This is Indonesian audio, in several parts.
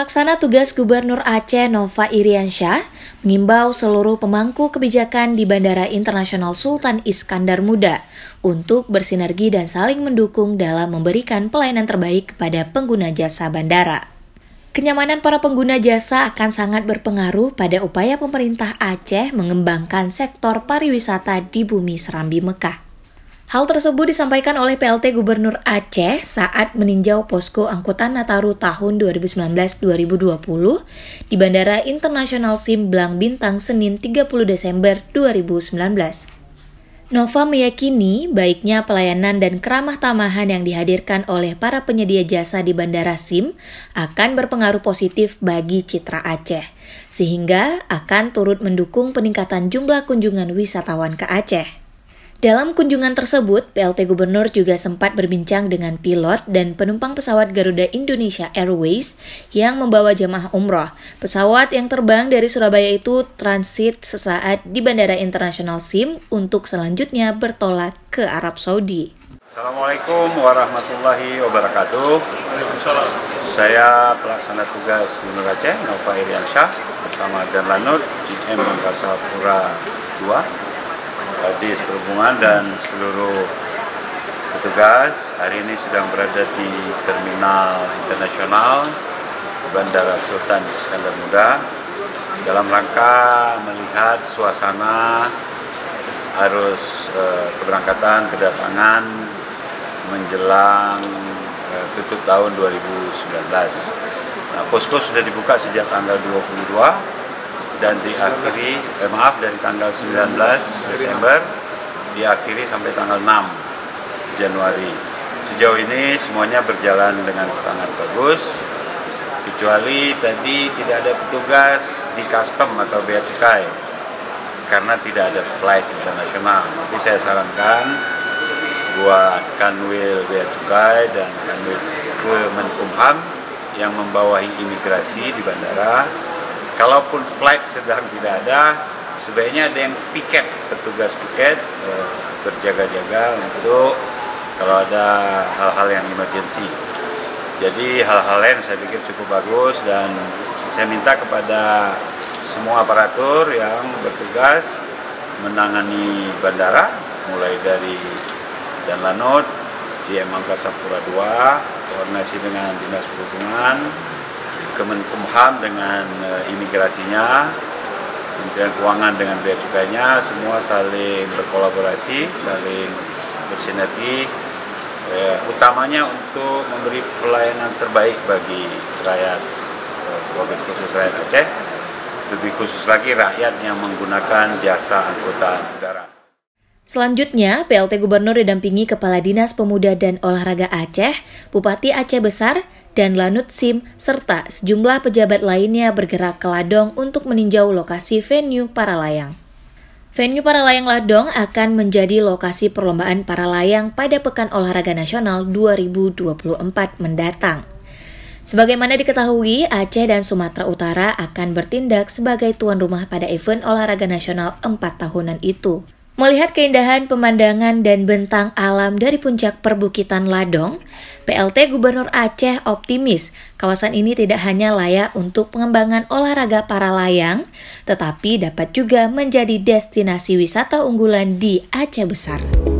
Pelaksana tugas Gubernur Aceh Nova Iriansyah mengimbau seluruh pemangku kebijakan di Bandara Internasional Sultan Iskandar Muda untuk bersinergi dan saling mendukung dalam memberikan pelayanan terbaik kepada pengguna jasa bandara. Kenyamanan para pengguna jasa akan sangat berpengaruh pada upaya pemerintah Aceh mengembangkan sektor pariwisata di Bumi Serambi Mekah. Hal tersebut disampaikan oleh PLT Gubernur Aceh saat meninjau posko angkutan Nataru tahun 2019-2020 di Bandara Internasional SIM Blang Bintang Senin 30 Desember 2019. Nova meyakini baiknya pelayanan dan keramah tamahan yang dihadirkan oleh para penyedia jasa di Bandara SIM akan berpengaruh positif bagi citra Aceh, sehingga akan turut mendukung peningkatan jumlah kunjungan wisatawan ke Aceh. Dalam kunjungan tersebut, PLT Gubernur juga sempat berbincang dengan pilot dan penumpang pesawat Garuda Indonesia Airways yang membawa jemaah umroh. Pesawat yang terbang dari Surabaya itu transit sesaat di Bandara Internasional SIM untuk selanjutnya bertolak ke Arab Saudi. Assalamualaikum warahmatullahi wabarakatuh. Saya pelaksana tugas Gubernur Aceh Nova Iriansyah bersama Dan Lanut GM Angkasa Pura II. Di Perhubungan dan seluruh petugas hari ini sedang berada di Terminal Internasional Bandara Sultan Iskandar Muda dalam rangka melihat suasana arus keberangkatan kedatangan menjelang tutup tahun 2019. Posko sudah dibuka sejak tanggal 22 dan diakhiri, dari tanggal 19 Desember diakhiri sampai tanggal 6 Januari. Sejauh ini semuanya berjalan dengan sangat bagus, kecuali tadi tidak ada petugas di custom atau bea cukai karena tidak ada flight internasional. Tapi saya sarankan buat Kanwil Bea Cukai dan Kanwil Kemenkumham yang membawahi imigrasi di bandara, kalaupun flight sedang tidak ada, sebaiknya ada yang piket, petugas piket berjaga-jaga untuk kalau ada hal-hal yang emergency. Jadi hal-hal lain saya pikir cukup bagus dan saya minta kepada semua aparatur yang bertugas menangani bandara, mulai dari Dan Lanut, GM Angkasa Pura II, koordinasi dengan Dinas Perhubungan, Kemenkumham dengan imigrasinya, Kementerian Keuangan dengan bea cukainya, semua saling berkolaborasi, saling bersinergi, utamanya untuk memberi pelayanan terbaik bagi rakyat, wabil khusus rakyat Aceh, lebih khusus lagi rakyat yang menggunakan jasa angkutan udara. Selanjutnya, PLT Gubernur didampingi Kepala Dinas Pemuda dan Olahraga Aceh, Bupati Aceh Besar, dan Lanut SIM, serta sejumlah pejabat lainnya bergerak ke Ladong untuk meninjau lokasi venue para layang. Venue para layang Ladong akan menjadi lokasi perlombaan para layang pada Pekan Olahraga Nasional 2024 mendatang. Sebagaimana diketahui, Aceh dan Sumatera Utara akan bertindak sebagai tuan rumah pada event olahraga nasional 4 tahunan itu. Melihat keindahan pemandangan dan bentang alam dari puncak perbukitan Ladong, PLT Gubernur Aceh optimis kawasan ini tidak hanya layak untuk pengembangan olahraga para layang, tetapi dapat juga menjadi destinasi wisata unggulan di Aceh Besar.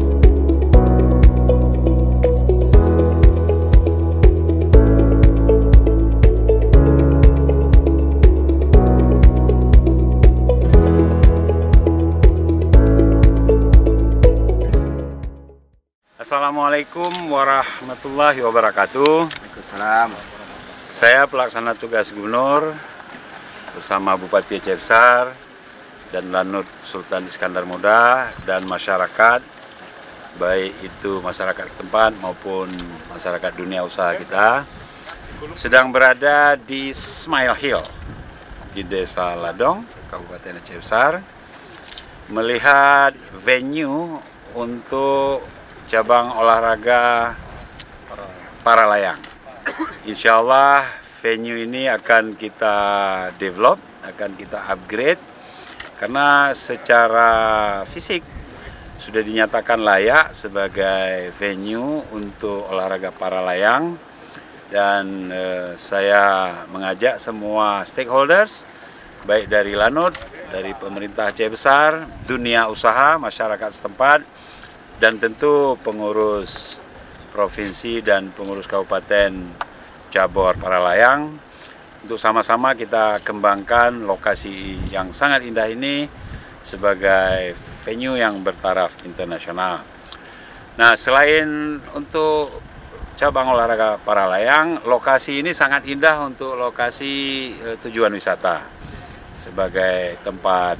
Assalamualaikum warahmatullahi wabarakatuh. Waalaikumsalam. Saya pelaksana tugas Gubernur bersama Bupati Aceh Besar dan Lanut Sultan Iskandar Muda dan masyarakat, baik itu masyarakat setempat maupun masyarakat dunia usaha kita, sedang berada di Smile Hill di Desa Ladong, Kabupaten Aceh Besar, melihat venue untuk cabang olahraga para layang. Insya Allah venue ini akan kita develop, akan kita upgrade, karena secara fisik sudah dinyatakan layak sebagai venue untuk olahraga para layang. dan saya mengajak semua stakeholders, baik dari Lanut, dari pemerintah Aceh Besar, dunia usaha, masyarakat setempat, dan tentu pengurus provinsi dan pengurus kabupaten cabur Paralayang, untuk sama-sama kita kembangkan lokasi yang sangat indah ini sebagai venue yang bertaraf internasional. Nah, selain untuk cabang olahraga Paralayang, lokasi ini sangat indah untuk lokasi tujuan wisata sebagai tempat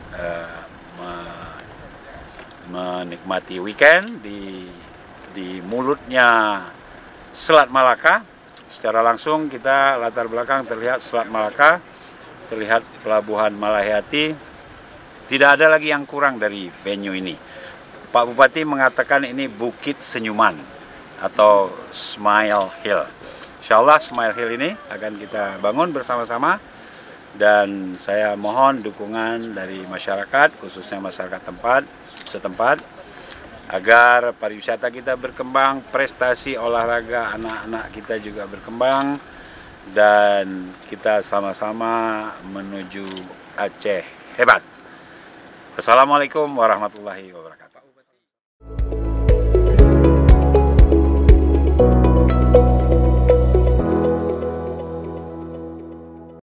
menikmati weekend di mulutnya Selat Malaka. Secara langsung kita latar belakang terlihat Selat Malaka, terlihat Pelabuhan Malahiyati. Tidak ada lagi yang kurang dari venue ini. Pak Bupati mengatakan ini Bukit Senyuman atau Smile Hill. Insya Allah Smile Hill ini akan kita bangun bersama-sama, dan saya mohon dukungan dari masyarakat, khususnya masyarakat setempat, agar pariwisata kita berkembang, prestasi olahraga anak-anak kita juga berkembang, dan kita sama-sama menuju Aceh hebat. Assalamualaikum warahmatullahi wabarakatuh.